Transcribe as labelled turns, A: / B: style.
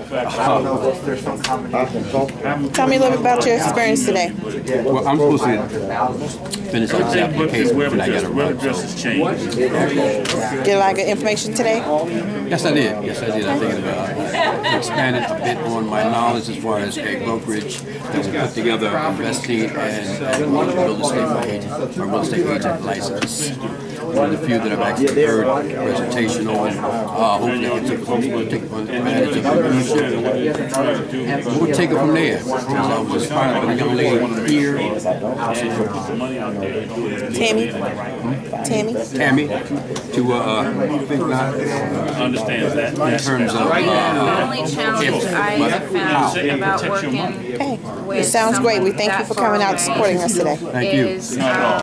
A: Tell me a little bit about your experience today.
B: Well, I'm supposed to finish up the application and I got to run.
A: Get a lot of good information today?
B: Yes, I did. Yes, I did. I think it expanded a bit on my knowledge as far as a brokerage that we put together, investing, and real estate agent, or real estate agent license. One of the few that I've actually heard a presentation on. Hopefully, I can take advantage of it. We'll take it from there. I was inspired by the young lady here. Tammy, to think not
C: Understands that.
B: in terms of
D: The only challenge I have found about working
A: Okay. It sounds great. We thank you for coming out and supporting us today.
B: Thank you.